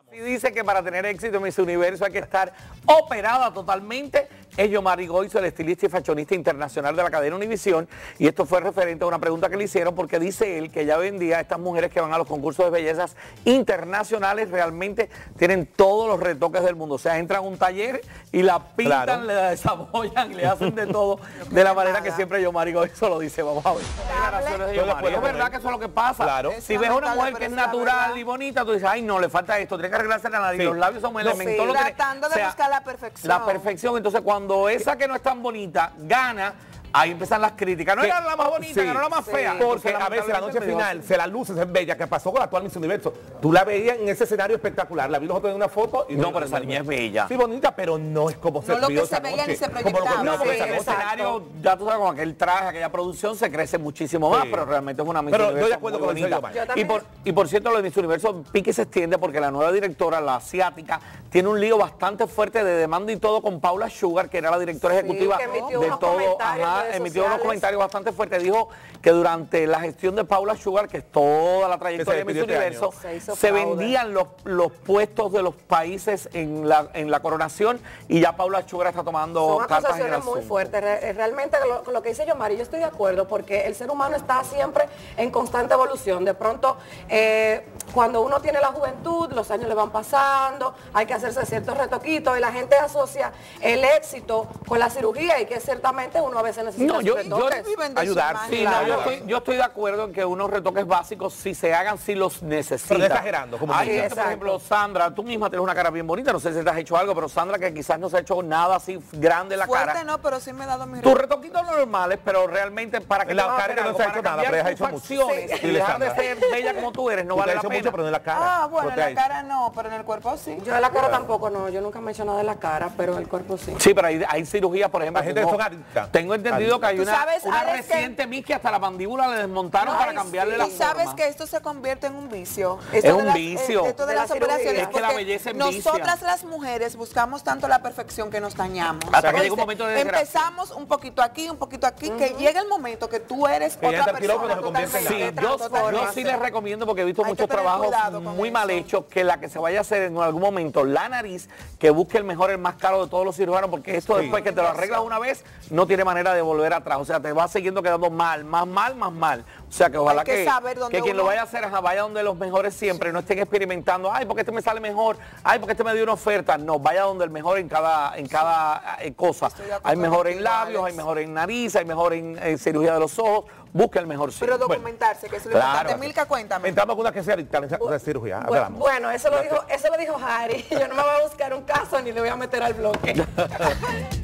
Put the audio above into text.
Y dice que para tener éxito en Miss Universo hay que estar operada totalmente. Es Yomari Goizo, el estilista y fashionista internacional de la cadena Univisión. Y esto fue referente a una pregunta que le hicieron porque dice él que ya hoy en día estas mujeres que van a los concursos de bellezas internacionales realmente tienen todos los retoques del mundo. O sea, entran a un taller y la pintan, claro, le desabollan, le hacen de todo de la manera que siempre Yomari Goizo lo dice. Vamos a ver. Es verdad que eso es lo que pasa. Claro. Si ves a una mujer que es natural y bonita, tú dices, ay no, le falta esto, tiene que arreglarse la nariz, los labios son un elemento. Tratando de buscar la perfección. La perfección. Entonces cuando esa que no es tan bonita gana, ahí empiezan las críticas. No era la más bonita, no era la más fea. Porque a veces la noche final se la luce, es bella, que pasó con la actual Miss Universo. Tú la veías en ese escenario espectacular. La vi los otros en una foto. Y no, pero esa niña es bella. Sí, bonita, pero no es como se vio esa noche. No lo que se veía ni se proyectaba. No, porque en el escenario, ya tú sabes, con aquel traje, aquella producción, se crece muchísimo más, pero realmente es una Miss Universo. Pero estoy de acuerdo con bonita. Y por cierto, lo de Miss Universo pique se extiende porque la nueva directora, la asiática, tiene un lío bastante fuerte de demanda y todo con Paula Sugar, que era la directora ejecutiva de todo. Emitió unos comentarios bastante fuerte. Dijo que durante la gestión de Paula Sugar, que es toda la trayectoria de Miss Universo, se vendían los puestos de los países en la coronación y ya Paula Sugar está tomando cartas en el asunto. Muy fuertes. Realmente con lo que dice Yomari, yo estoy de acuerdo porque el ser humano está siempre en constante evolución. De pronto, cuando uno tiene la juventud, los años le van pasando, hay que hacerse ciertos retoquitos y la gente asocia el éxito con la cirugía y que ciertamente uno a veces necesita ayudar. Sí, claro. Yo estoy de acuerdo en que unos retoques básicos, si se hagan, si los necesitan. Pero exagerando. Como hay gente, por ejemplo, Sandra, tú misma tienes una cara bien bonita, no sé si te has hecho algo, pero Sandra, que quizás no se ha hecho nada así grande en la cara. Fuerte no, pero sí me he dado mis tus retoquitos normales, pero realmente para que la cara no se ha hecho nada, pero has hecho mucho. Y dejar de ser bella como tú eres, no vale la pena. Mucho, pero en la cara. Ah, bueno, en la cara no, pero en el cuerpo sí. Yo en la cara tampoco no, yo nunca me he hecho nada de la cara, pero en el cuerpo sí. Sí, pero hay cirugías, por ejemplo. Tengo entendido que hay una reciente Miss que hasta la mandíbula le desmontaron para cambiarle la forma. Y sabes que esto se convierte en un vicio. Es un vicio. Esto de las operaciones. Es que la belleza envicia. Nosotras las mujeres buscamos tanto la perfección que nos dañamos. Hasta que llega un momento de desgracia. Empezamos un poquito aquí, que llega el momento que tú eres otra persona. Sí, yo sí les recomiendo porque he visto muchos trabajos muy mal hechos, que la que se vaya a hacer en algún momento la nariz, que busque el mejor, el más caro de todos los cirujanos, porque esto después que te lo arreglas una vez, no tiene manera de volver atrás. O sea, te va siguiendo quedando mal, más mal, más mal. O sea, que ojalá que quien lo vaya a hacer, vaya donde los mejores siempre, no estén experimentando, ay, porque este me sale mejor, ay, porque este me dio una oferta. No, vaya donde el mejor en cada cosa. Hay mejor en labios, hay mejor en nariz, hay mejor en cirugía de los ojos. Busca el mejor Pero documentarse, que es lo importante. Milka, cuéntame. Entramos con una que sea de cirugía. Bueno, eso lo dijo Harry. Yo no me voy a buscar un caso ni le voy a meter al bloque.